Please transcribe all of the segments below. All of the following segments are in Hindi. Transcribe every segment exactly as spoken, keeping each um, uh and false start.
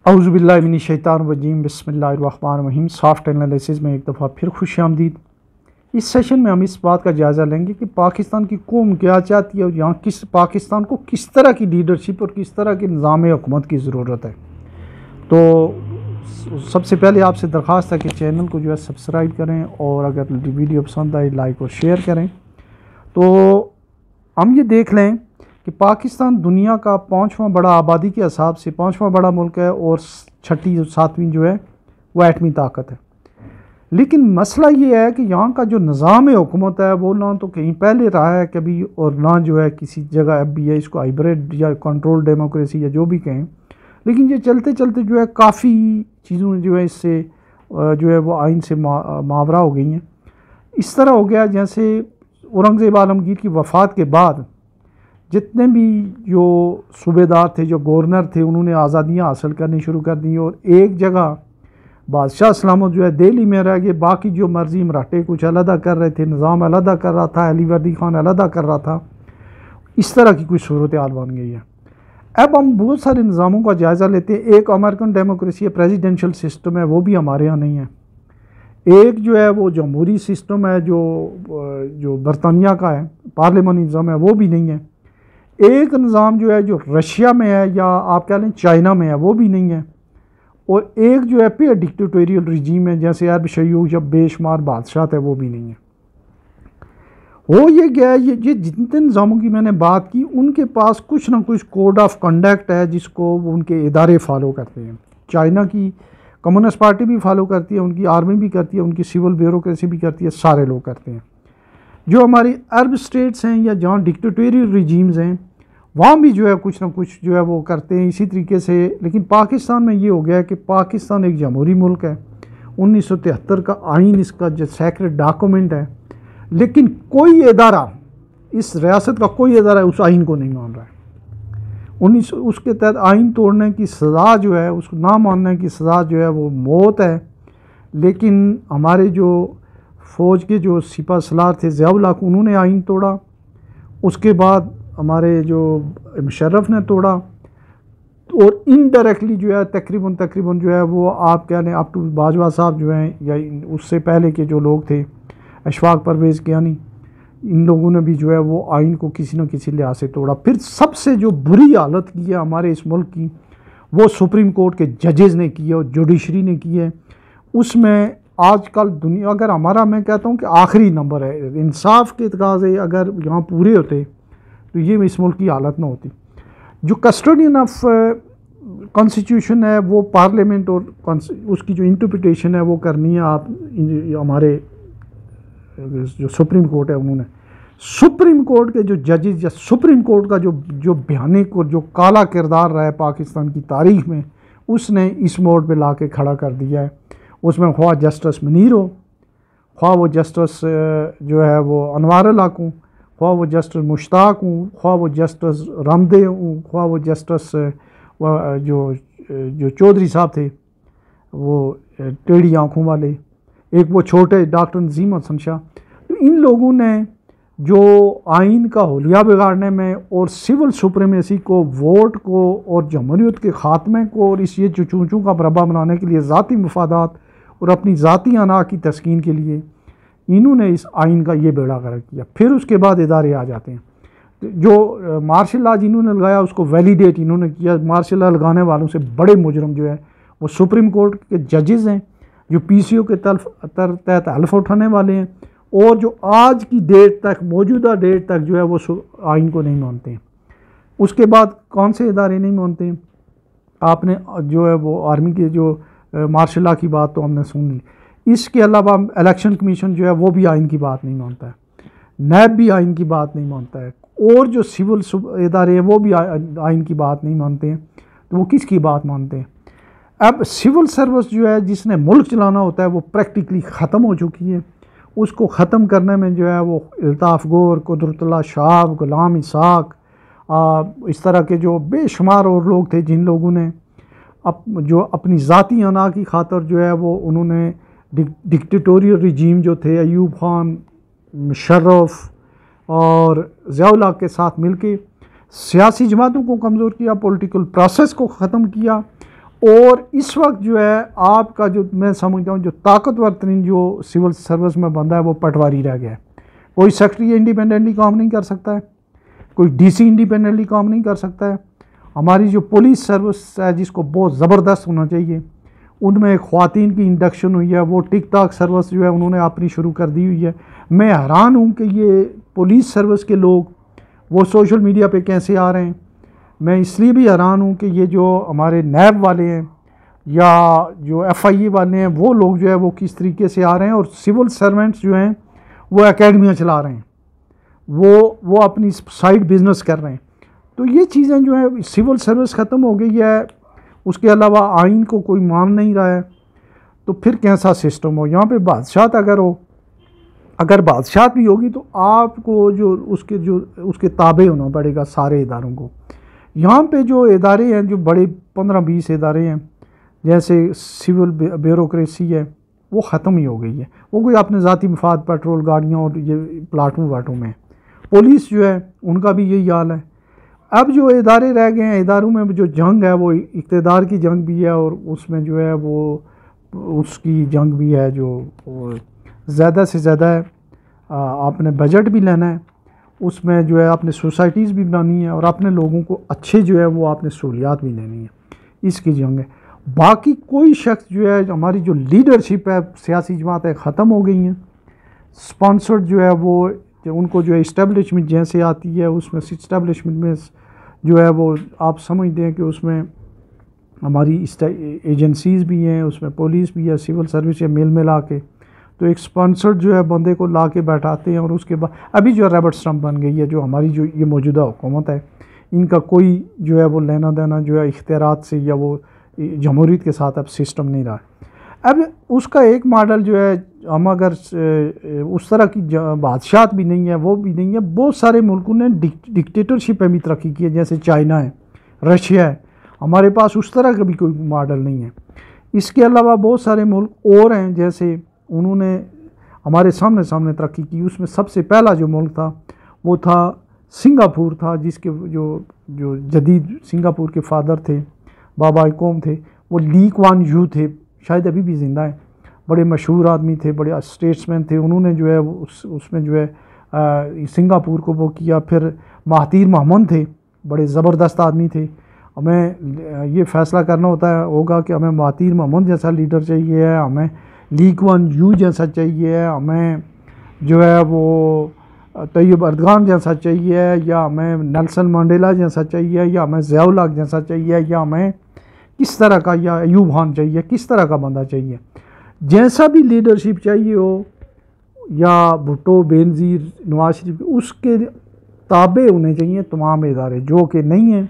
औज़ुबिल्लाहिमिनश्शैतानिर्रजीम बिस्मिल्लाहिर्रहमानिर्रहीम। सॉफ्ट एनालिसिस में एक दफ़ा फिर खुश आमदीद। इस सेशन में हम इस बात का जायज़ा लेंगे कि पाकिस्तान की कौम क्या चाहती है और यहाँ किस पाकिस्तान को किस तरह की लीडरशिप और किस तरह के निज़ाम हुकूमत की ज़रूरत है। तो सबसे पहले आपसे दरख्वास्त है कि चैनल को जो है सब्सक्राइब करें और अगर वीडियो पसंद आए लाइक और शेयर करें। तो हम ये देख लें कि पाकिस्तान दुनिया का पाँचवां बड़ा आबादी के हिसाब से पाँचवां बड़ा मुल्क है और छठी सातवीं जो है वो एटमी ताकत है। लेकिन मसला ये है कि यहाँ का जो निज़ाम हुकूमत है वो ना तो कहीं पहले रहा है कभी और ना जो है किसी जगह अब भी है। इसको हाइब्रिड या कंट्रोल डेमोक्रेसी या जो भी कहें, लेकिन ये चलते चलते जो है काफ़ी चीज़ों जो है इससे जो है वो आइन से मावरा हो गई हैं। इस तरह हो गया जैसे औरंगज़ेब आलमगीर की वफ़ात के बाद जितने भी जो सूबेदार थे, जो गवर्नर थे, उन्होंने आज़ादियाँ हासिल करनी शुरू कर दी और एक जगह बादशाह सलामत जो है दिल्ली में रह गए। बाकी जो मर्जी मराठे कुछ अलहदा कर रहे थे, निज़ाम अलहदा कर रहा था, अली वर्दी खान अलहदा कर रहा था। इस तरह की कुछ सूरत हाल बन गई है। अब हम बहुत सारे निज़ामों का जायज़ा लेते हैं। एक अमेरिकन डेमोक्रेसी प्रेसिडेंशियल सिस्टम है, वो भी हमारे यहाँ नहीं है। एक जो है वो जमहूरी सिस्टम है जो जो बरतानिया का है, पार्लियामानी निज़ाम है, वो भी नहीं है। एक निज़ाम जो है जो रशिया में है या आप कह लें चाइना में है, वो भी नहीं है। और एक जो है पे डिक्टेटोरियल रिजीम है जैसे अरब शयूख या बेशुमार बादशाह है, वो भी नहीं है। हो ये गया ये ये जितने निज़ामों की मैंने बात की उनके पास कुछ ना कुछ कोड ऑफ कंडक्ट है जिसको उनके इदारे फॉलो करते हैं। चाइना की कम्युनिस्ट पार्टी भी फॉलो करती है, उनकी आर्मी भी करती है, उनकी सिविल ब्यूरोक्रेसी भी करती है, सारे लोग करते हैं। जो हमारी अरब स्टेट्स हैं या जहाँ डिक्टेटोरियल रिजीम्स हैं वहाँ भी जो है कुछ ना कुछ जो है वो करते हैं इसी तरीके से। लेकिन पाकिस्तान में ये हो गया है कि पाकिस्तान एक जमहूरी मुल्क है। उन्नीस सौ तिहत्तर का आइन इसका जो सेक्रेट डॉक्यूमेंट है, लेकिन कोई इदारा इस रियासत का कोई इदारा उस आइन को नहीं मान रहा है। उन्नीस उसके तहत आइन तोड़ने की सज़ा जो है, उसको ना मानने की सज़ा जो है वो मौत है। लेकिन हमारे जो फ़ौज के जो सिपा सलार थे ज़िया-उल हक, उन्होंने आइन तोड़ा। उसके बाद हमारे जो मुशर्रफ ने तोड़ा और इनडायरेक्टली जो है तकरीबन तकरीबन जो है वो आप कह लें अप टू बाजवा साहब जो हैं या उससे पहले के जो लोग थे अशफाक परवेज़ कियानी, इन लोगों ने भी जो है वो आइन को किसी न किसी लिहाज से तोड़ा। फिर सबसे जो बुरी हालत की है हमारे इस मुल्क की वो सुप्रीम कोर्ट के जजेज़ ने की है और जुडिशरी ने की है। उसमें आजकल दुनिया अगर हमारा मैं कहता हूँ कि आखिरी नंबर है। इंसाफ के तकाज़े अगर यहाँ पूरे होते तो ये इस मुल्क की हालत ना होती। जो कस्टोडियन ऑफ कॉन्स्टिट्यूशन है वो पार्लियामेंट और उसकी जो इंटरप्रिटेशन है वो करनी है आप हमारे जो सुप्रीम कोर्ट है उन्होंने। सुप्रीम कोर्ट के जो जजेस या सुप्रीम कोर्ट का जो जो भयानक और जो काला किरदार रहा है पाकिस्तान की तारीख में, उसने इस मोड़ पे ला के खड़ा कर दिया है। उसमें ख्वाह जस्टिस मुनीर हो, ख्वाह वो जस्टिस जो है वो अनवार अल हक हूँ, ख्वाह वो जस्टिस मुश्ताक हूँ, ख्वाह वो जस्टिस रामदे हूँ, ख्वाह वो जस्टिस जो जो चौधरी साहब थे वो टेढ़ी आँखों वाले, एक वो छोटे डॉक्टर नज़ीम हसन शाह। तो इन लोगों ने जो आइन का होलिया बिगाड़ने में और सिविल सुप्रीमेसी को, वोट को और जमहूरियत के ख़ात्मे को और इस ये जो चूचू का बरबा बनाने के लिए ज़ाती मफादात और अपनी ज़ाती अना की तस्कीन के लिए इन्होंने इस आइन का ये बेड़ा गर्क किया। फिर उसके बाद इदारे आ जाते हैं। जो मार्शल लॉ जिन्होंने लगाया उसको वैलिडेट इन्होंने किया। मार्शल लॉ लगाने वालों से बड़े मुजरम जो है वो सुप्रीम कोर्ट के जजेज़ हैं जो पी सी ओ के तहत हल्फ उठाने वाले हैं और जो आज की डेट तक मौजूदा डेट तक जो है वो आइन को नहीं मानते हैं। उसके बाद कौन से इदारे नहीं मानते हैं? आपने जो है वो आर्मी के जो मार्शल लॉ की बात तो हमने सुन ली। इसके अलावा इलेक्शन कमीशन जो है वो भी आइन की बात नहीं मानता है, नैब भी आइन की बात नहीं मानता है और जो सिविल इदारे हैं वो भी आइन की बात नहीं मानते हैं। तो वो किसकी बात मानते हैं? अब सिविल सर्विस जो है जिसने मुल्क चलाना होता है वो प्रैक्टिकली ख़त्म हो चुकी है। उसको ख़त्म करने में जो है वो अल्ताफ़ गोर, कुदरतुल्लाह शाह, गुलाम इसाक, इस तरह के जो बेशुमार और लोग थे जिन लोगों ने अप जो अपनी ज़ाती अना की खातर जो है वो उन्होंने डिक्टेटोरियल रिजीम जो थे अयूब खान, मुशर्रफ और ज़िया-उल हक के साथ मिलके सियासी जमातों को कमज़ोर किया, पॉलिटिकल प्रोसेस को ख़त्म किया और इस वक्त जो है आपका जो मैं समझता हूँ जो ताकतवर तरीन जो सिविल सर्विस में बंदा है वो पटवारी रह गया है। कोई सेक्रेटरी इंडिपेंडेंटली काम नहीं कर सकता है, कोई डीसी इंडिपेंडेंटली काम नहीं कर सकता है। हमारी जो पुलिस सर्विस है जिसको बहुत ज़बरदस्त होना चाहिए, उनमें ख़वातीन की इंडक्शन हुई है, वो टिक टाक सर्विस जो है उन्होंने अपनी शुरू कर दी हुई है। मैं हैरान हूँ कि ये पुलिस सर्विस के लोग वो सोशल मीडिया पे कैसे आ रहे हैं। मैं इसलिए भी हैरान हूँ कि ये जो हमारे नैब वाले हैं या जो एफ आई ए वाले हैं वो लोग जो है वो किस तरीके से आ रहे हैं, और सिविल सर्वेंट्स जो हैं वो एकेडमियाँ चला रहे हैं, वो वो अपनी साइड बिजनेस कर रहे हैं। तो ये चीज़ें जो है सिविल सर्विस ख़त्म हो गई है, उसके अलावा आइन को कोई मान नहीं रहा है, तो फिर कैसा सिस्टम हो। यहाँ पे बादशाहत अगर हो, अगर बादशाहत भी होगी तो आपको जो उसके जो उसके ताबे होना पड़ेगा सारे इदारों को। यहाँ पे जो इदारे हैं जो बड़े पंद्रह बीस इदारे हैं जैसे सिविल ब्यूरोक्रेसी है वो ख़त्म ही हो गई है। वो कोई अपने ज़ाती मफाद पेट्रोल गाड़ियाँ और ये प्लाटों वाटों में। पुलिस जो है उनका भी यही हाल है। अब जो इदारे रह गए हैं, इदारों में जो जंग है वो इक़्तिदार की जंग भी है और उसमें जो है वो उसकी जंग भी है जो ज़्यादा से ज़्यादा है। आपने बजट भी लेना है, उसमें जो है आपने सोसाइटीज़ भी बनानी है और अपने लोगों को अच्छे जो है वो आपने सहूलियात भी देनी है, इसकी जंग है। बाकी कोई शख्स जो है हमारी जो लीडरशिप है सियासी जमातें ख़त्म हो गई हैं। स्पॉन्सर्ड जो है वो उनको जो है इस्टेब्लिशमेंट जैसे आती है उसमें इस्टेब्लिशमेंट में जो है वो आप समझते हैं कि उसमें हमारी एजेंसीज़ भी हैं, उसमें पुलिस भी है, सिविल सर्विस है, मिल मिला के तो एक स्पॉन्सर्ड जो है बंदे को ला के बैठाते हैं। और उसके बाद अभी जो रैबर्ट स्टम्प बन गई है, जो हमारी जो ये मौजूदा हुकूमत है, इनका कोई जो है वो लेना देना जो है इख्तियारात से या वो जमहूरियत के साथ अब सिस्टम नहीं रहा। अब उसका एक मॉडल जो है हम अगर उस तरह की बादशाहत भी नहीं है, वो भी नहीं है। बहुत सारे मुल्कों ने डिक्टेटरशिप में भी तरक्की की है, जैसे चाइना है, रशिया है। हमारे पास उस तरह का भी कोई मॉडल नहीं है। इसके अलावा बहुत सारे मुल्क और हैं जैसे उन्होंने हमारे सामने सामने तरक्की की। उसमें सबसे पहला जो मुल्क था वो था सिंगापुर था, जिसके जो जो जदीद सिंगापुर के फादर थे, बाबा कौम थे, वो ली कुआन यू थे, शायद अभी भी ज़िंदा है। बड़े मशहूर आदमी थे, बड़े स्टेट्समैन थे। उन्होंने जो है उस उसमें जो है आ, सिंगापुर को वो किया। फिर महातीर मोहम्मद थे, बड़े ज़बरदस्त आदमी थे। हमें ये फ़ैसला करना होता है होगा कि हमें महातीर मोहम्मद जैसा लीडर चाहिए है, हमें ली कुआन यू जैसा चाहिए है, हमें जो है वो तैयब अर्दगान जैसा चाहिए, या हमें नेल्सन मंडेला जैसा चाहिए, या हमें ज़ियाउल हक जैसा चाहिए, या हमें किस तरह का, या अयूब खान चाहिए, किस तरह का बंदा चाहिए। जैसा भी लीडरशिप चाहिए हो, या भुट्टो, बेनज़ीर, नवाज शरीफ, उसके ताबे होने चाहिए तमाम इदारे, जो कि नहीं हैं।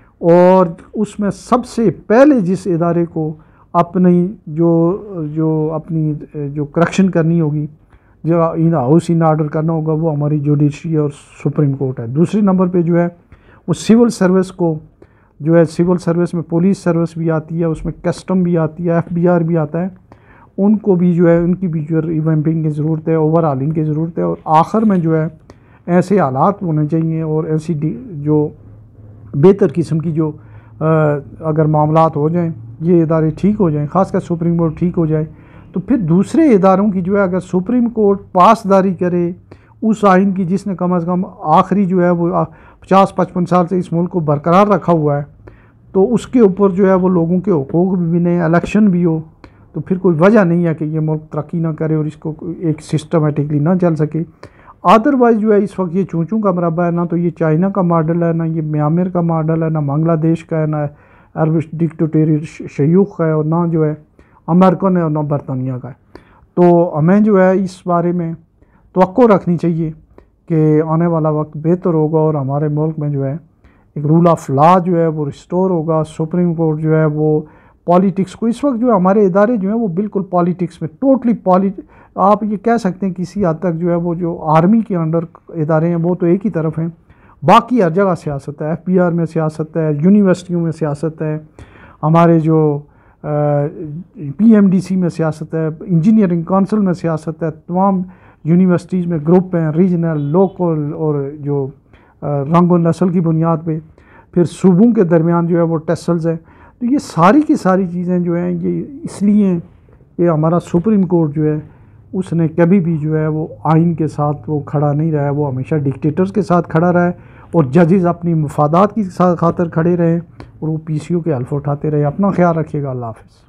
और उसमें सबसे पहले जिस इदारे को अपनी जो जो अपनी जो करेक्शन करनी होगी, जो इन हाउस इन ऑर्डर करना होगा, वो हमारी जुडिशरी और सुप्रीम कोर्ट है। दूसरे नंबर पे जो है वो सिविल सर्विस को जो है, सिविल सर्विस में पुलिस सर्विस भी आती है, उसमें कस्टम भी आती है, एफ बी आर भी आता है। उनको भी जो है उनकी भी जो है रिवैम्पिंग की ज़रूरत है, ओवरहालिंग की ज़रूरत है। और आखिर में जो है ऐसे हालात होने चाहिए और ऐसी जो बेहतर किस्म की जो आ, अगर मामलात हो जाएं, ये इदारे ठीक हो जाएं, ख़ासकर सुप्रीम कोर्ट ठीक हो जाए, तो फिर दूसरे इदारों की जो है अगर सुप्रीम कोर्ट पासदारी करे उस आइन की जिसने कम अज़ कम आखिरी जो है वो पचास पचपन साल से इस मुल्क को बरकरार रखा हुआ है, तो उसके ऊपर जो है वो लोगों के हुकूक भी मिले, इलेक्शन भी हो, तो फिर कोई वजह नहीं है कि ये मुल्क तरक्की ना करे और इसको एक सिस्टमेटिकली ना चल सके। अदरवाइज़ जो है इस वक्त ये चूँ चूँ का मरबा है, ना तो ये चाइना का मॉडल है, ना ये म्यांमार का मॉडल है, ना बांग्लादेश का है, ना अरब डिक्टेटोरियल शयूख का है, और ना जो है अमेरिकन है और ना बरतानिया का है। तो हमें जो है इस बारे में तवक्को रखनी चाहिए कि आने वाला वक्त बेहतर होगा और हमारे मुल्क में जो है एक रूल ऑफ लॉ जो है वो रिस्टोर होगा। सुप्रीम कोर्ट जो है वो पॉलिटिक्स को, इस वक्त जो है हमारे इदारे जो हैं वो बिल्कुल पॉलिटिक्स में टोटली पॉलि आप ये कह सकते हैं किसी हद तक जो है वो जो आर्मी के अंडर इदारे हैं वो तो एक ही तरफ हैं, बाकी हर जगह सियासत है। एफ पी आर में सियासत है, यूनिवर्सिटियों में सियासत है, हमारे जो पी एम डी सी में सियासत है, इंजीनियरिंग काउंसिल में सियासत है, तमाम यूनिवर्सिटीज़ में ग्रुप हैं, रीजनल, लोकल और जो रंग और नस्ल की बुनियाद पे। फिर सूबों के दरमियान जो है वो टेसल्स है। तो ये सारी की सारी चीज़ें जो हैं ये इसलिए ये हमारा सुप्रीम कोर्ट जो है उसने कभी भी जो है वो आइन के साथ वो खड़ा नहीं रहा है, वो हमेशा डिक्टेटर्स के साथ खड़ा रहा है और जजेस अपनी मफादात की खातर खड़े रहे और वो पी सी ओ के हल्फ उठाते रहे। अपना ख्याल रखिएगा। अल्लाह हाफ़िज़।